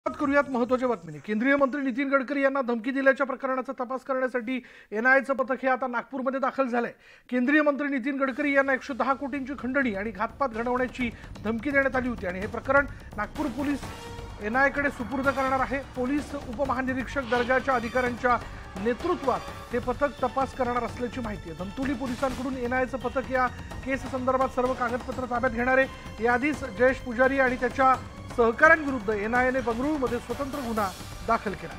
सुरुवात करूयात महत्त्वाच्या बातमीने। केंद्रीय मंत्री नितीन गडकरी यांना धमकी दिल्याच्या प्रकरणाचा तपास करण्यासाठी एनआयएचं पथक हे आता नागपूरमध्ये दाखल झालंय। केंद्रीय मंत्री नितीन गडकरी यांना 110 कोटींची खंडणी आणि घातपात घडवण्याची धमकी देण्यात आली होती आणि हे प्रकरण नागपूर पोलीस एनआयएकडे सुपूर्द करणार आहे। पोलीस उपमहानिरीक्षक दर्जाच्या अधिकाऱ्यांच्या नेतृत्वात हे पथक तपास करणार असल्याची माहिती आहे। धंतोली पोलिसांकडून एनआयएचं पथक या केस संदर्भात सर्व कागदपत्र ताब्यात घेणार आहे। याआधीच जयेश पुजारी आणि त्याच्या सहकाऱ्यांविरुद्ध एनआयएने बंगळुरूमध्ये स्वतंत्र गुन्हा दाखल केला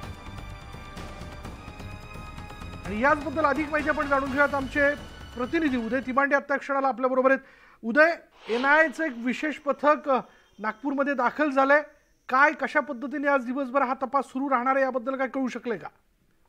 आणि याचबद्दल अधिक माहिती आपण जाणून घेऊयात। आमचे प्रतिनिधी उदय तिमांडे आता क्षणाला आपल्या बरोबर आहेत। उदय, एनआयएचं एक विशेष पथक नागपूरमध्ये दाखल झालंय, काय कशा पद्धतीने आज दिवसभर हा तपास सुरू राहणार आहे याबद्दल काय कळू शकले का?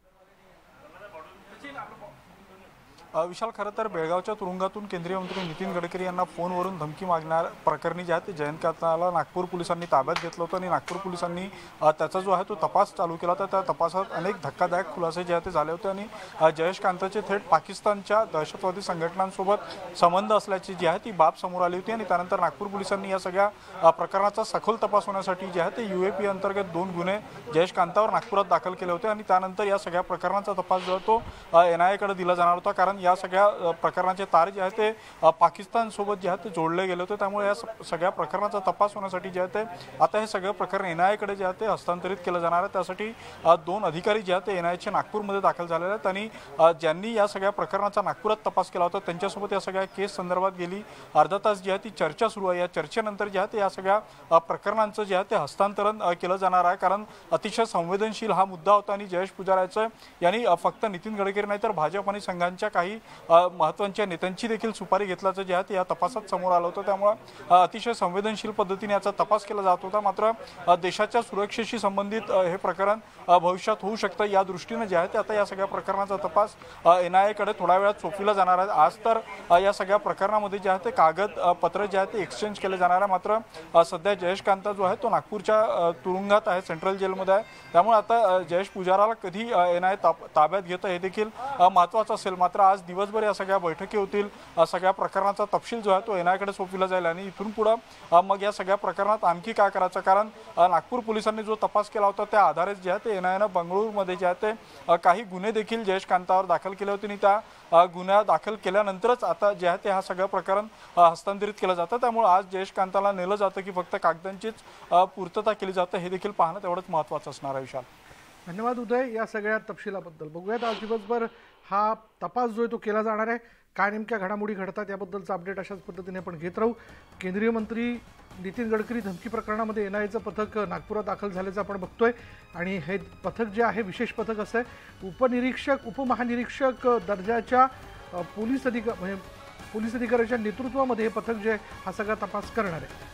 विशाल, खरं तर बेळगावच्या तुरुंगातून केंद्रीय मंत्री नितीन गडकरी यांना फोनवरून धमकी मागणार प्रकरणी जे आहे ते जयंतकांतला नागपूर पोलिसांनी ताब्यात घेतलं होतं आणि नागपूर पोलिसांनी त्याचा जो आहे तो तपास चालू केला होता। त्या तपासात अनेक धक्कादायक खुलासे जे आहे ते झाले होते आणि जयेश कांताचे थेट पाकिस्तानच्या दहशतवादी संघटनांसोबत संबंध असल्याची जी आहे ती बाब समोर आली होती आणि त्यानंतर नागपूर पोलिसांनी या सगळ्या प्रकरणाचा सखोल तपास होण्यासाठी जे आहे ते UAP अंतर्गत 2 गुन्हे जयेश कांतावर नागपुरात दाखल केले होते आणि त्यानंतर या सगळ्या प्रकरणाचा तपास जो आहे तो एनआयएकडे दिला जाणार होता, कारण या सगळ्या प्रकरणाचे तार जे आहे ते पाकिस्तान सोबत जे आहे ते जोडले गेले होते। त्यामुळे या सगळ्या प्रकरणाचा तपास होण्यासाठी जे आहे ते आता हे सगळं प्रकरण एनआयएकडे जे आहे ते हस्तांतरित केलं जाणार आहे। त्यासाठी 2 अधिकारी जे आहेत ते एनआयएचे नागपूरमध्ये दाखल झालेले आहेत आणि ज्यांनी या सगळ्या प्रकरणाचा नागपुरात तपास केला होता त्यांच्यासोबत या सगळ्या केस संदर्भात गेली अर्धा तास जी आहे ती चर्चा सुरू आहे। या चर्चेनंतर जे आहे ते या सगळ्या प्रकरणांचं जे आहे ते हस्तांतरण केलं जाणार आहे, कारण अतिशय संवेदनशील हा मुद्दा होता आणि जयेश पुजाराचं यांनी फक्त नितीन गडकरी नाही तर भाजप आणि संघांच्या काही महत्त्वाच्या नेत्यांची देखील सुपारी घेतल्याचं जे आहे ते या तपासात समोर आलं होतं। त्यामुळे अतिशय संवेदनशील पद्धतीने याचा तपास केला जात होता। मात्र देशाच्या सुरक्षेशी संबंधित हे प्रकरण भविष्यात होऊ शकतं या दृष्टीने जे आहे ते आता या सगळ्या प्रकरणाचा तपास एनआयएकडे थोड्या वेळात सोपविला जाणार आहे। आज तर या सगळ्या प्रकरणामध्ये जे आहे ते कागदपत्र जे आहे ते एक्सचेंज केले जाणार आहे। मात्र सध्या जयेश कांता जो आहे तो नागपूरच्या तुरुंगात आहे, सेंट्रल जेलमध्ये आहे। त्यामुळे आता जयेश पुजाराला कधी एनआयए ताब्यात घेतं हे देखील महत्त्वाचं असेल। मात्र आज दिवसभर या सगळ्या बैठकी होतील, सगळ्या प्रकरणाचा तपशील जो आहे तो एनआयएकडे सोपविला जाईल आणि इथून पुढे मग या सगळ्या प्रकरणात आणखी काय करायचं, कारण नागपूर पोलिसांनी जो तपास केला होता त्या आधारे जे आहे ते एनआयएनं बंगळुरूमध्ये जे आहे ते काही गुन्हे देखील जयेश कांतावर दाखल केले होते आणि त्या गुन्हा दाखल केल्यानंतरच आता जे आहे ते हा सगळं प्रकरण हस्तांतरित केलं जातं। त्यामुळे आज जयेश कांताला नेलं जातं की फक्त कागदांचीच पूर्तता केली जातं हे देखील पाहणं तेवढंच महत्त्वाचं असणार आहे। विशाल, धन्यवाद उदय या सगळ्या तपशिलाबद्दल। बघूयात आज दिवसभर हा तपास जो आहे तो केला जाणार आहे, काय नेमक्या घडामोडी घडतात याबद्दलचा अपडेट अशाच पद्धतीने आपण घेत राहू। केंद्रीय मंत्री नितीन गडकरी धमकी प्रकरणामध्ये एनआयएचं पथक नागपुरात दाखल झाल्याचं आपण बघतोय आणि हे पथक जे आहे विशेष पथक असं आहे, उपमहानिरीक्षक दर्जाच्या पोलीस अधिकाऱ्याच्या नेतृत्वामध्ये हे पथक जे हा सगळा तपास करणार आहे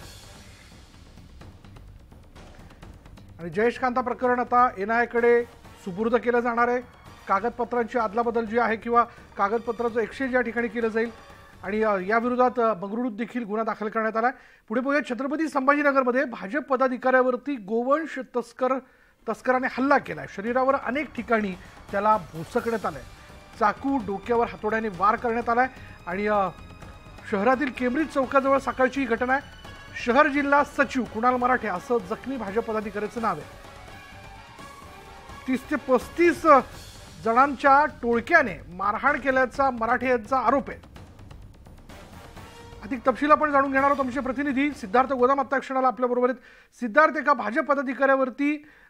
आणि जयेश कांता प्रकरण आता एनआयएकडे सुपूर्द केलं जाणार आहे। कागदपत्रांची अदलाबदल जी आहे किंवा कागदपत्राचं एक्सचेंज या ठिकाणी केलं जाईल आणि या विरोधात बंगळुरूत देखील गुन्हा दाखल करण्यात आला आहे। पुढे बघूया, छत्रपती संभाजीनगरमध्ये भाजप पदाधिकाऱ्यावरती गोवंश तस्कराने हल्ला केलाय। शरीरावर अनेक ठिकाणी त्याला भोसकण्यात आलंय, चाकू डोक्यावर हातोड्याने वार करण्यात आलाय आणि शहरातील केम्ब्रिज चौकाजवळ सकाळची ही घटना आहे। शहर जिल्हा सचिव कुणाल मराठे असं जखमी भाजप पदाधिकाऱ्याचं नाव आहे। 30 ते 35 जणांच्या टोळक्याने मारहाण केल्याचा मराठे यांचा आरोप आहे। अधिक तपशील आपण जाणून घेणार आहोत। आमचे प्रतिनिधी सिद्धार्थ गोदाम आता क्षणाला आपल्या बरोबर आहेत। सिद्धार्थ, एका भाजप पदाधिकाऱ्यावरती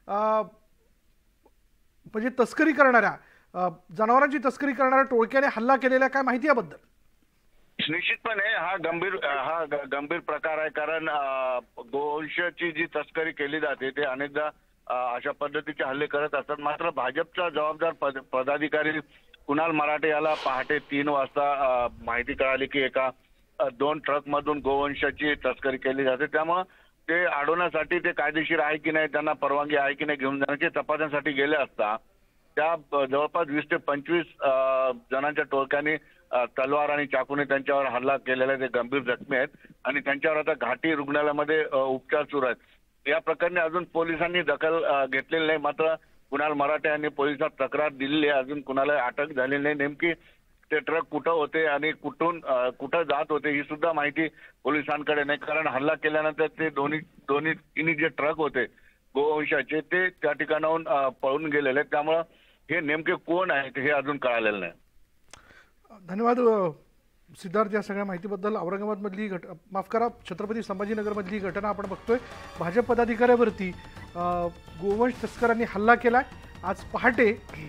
म्हणजे तस्करी करणाऱ्या जनावरांची तस्करी करणाऱ्या टोळक्याने हल्ला केलेला, काय माहिती याबद्दल? निश्चितपणे हा गंभीर प्रकार आहे, कारण गोवंशाची जी तस्करी केली जाते ते अनेकदा अशा पद्धतीचे हल्ले करत असतात। मात्र भाजपचा जबाबदार पदाधिकारी कुणाल मराठे याला पहाटे 3 वाजता माहिती कळाली की एका 2 ट्रकमधून गोवंशाची तस्करी केली जाते। त्यामुळे ते अडवण्यासाठी ते कायदेशीर आहे की नाही, त्यांना परवानगी आहे की नाही घेऊन जाण्याची तपासण्यासाठी गेले असता त्या जवळपास 20 ते 25 जणांच्या टोळक्याने तलवार आणि चाकूने त्यांच्यावर हल्ला केलेला, ते गंभीर जखमी आहेत आणि त्यांच्यावर आता घाटी रुग्णालयामध्ये उपचार सुरू आहेत। या प्रकरणी अजून पोलिसांनी दखल घेतलेली नाही। मात्र कुणाल मराठे यांनी पोलिसांत तक्रार दिलेली आहे, अजून कुणाला अटक झालेली नाही। नेमकी ते ट्रक कुठं होते आणि कुठं जात होते ही सुद्धा माहिती पोलिसांकडे नाही, कारण हल्ला केल्यानंतर ते दोन्ही जे ट्रक होते गोवंशाचे ते त्या ठिकाणाहून पळून गेलेले आहेत. त्यामुळं हे नेमके कोण आहेत हे अजून कळालेलं नाही. धन्यवाद सिद्धार्थ या सगळ्या माहितीबद्दल. औरंगाबादमधली माफ करा, छत्रपती संभाजीनगरमधली घटना आपण बघतोय. भाजप पदाधिकाऱ्यावरती गोवंश तस्करांनी हल्ला केलाय. आज पहाटे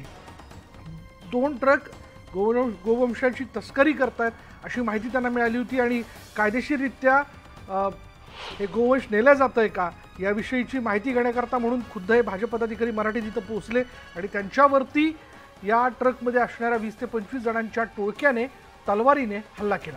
2 ट्रक गोवंशाची तस्करी करतायत अशी माहिती त्यांना मिळाली होती आणि कायदेशीररित्या हे गोवंश नेलं जात आहे का याविषयीची माहिती घेण्याकरता म्हणून खुद्द हे भाजप पदाधिकारी मराठीत इथं पोहोचले आणि त्यांच्यावरती या ट्रकमध्ये असणाऱ्या 20 ते 25 जणांच्या टोळक्याने तलवारीने हल्ला केला.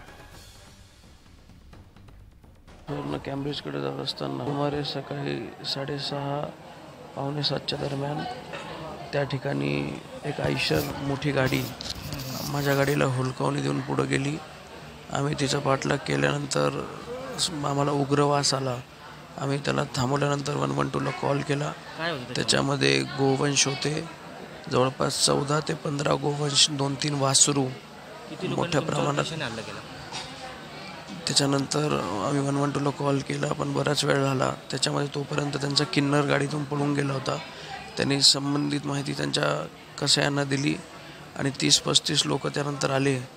पूर्ण कॅम्ब्रिजकडे जात असताना सुमारे सकाळी 6:30 पावणे 7च्या दरम्यान त्या ठिकाणी एक आयशर मोठी गाडी माझ्या गाडीला हुलकावणी देऊन पुढे गेली. आम्ही तिचा पाठलाग केल्यानंतर आम्हाला उग्र वास आला. आम्ही त्याला थांबवल्यानंतर 112ला कॉल केला. त्याच्यामध्ये गोवंश होते, जवळपास 14 ते 15 गोवंश, 2-3 वासरू मोठ्या प्रमाणात. त्याच्यानंतर आम्ही 112ला कॉल केला पण बराच वेळ झाला. त्याच्यामध्ये तोपर्यंत त्यांचा किन्नर गाडीतून पळून गेला होता. त्यांनी संबंधित माहिती त्यांच्या कसायांना दिली आणि 30-35 लोक त्यानंतर आले.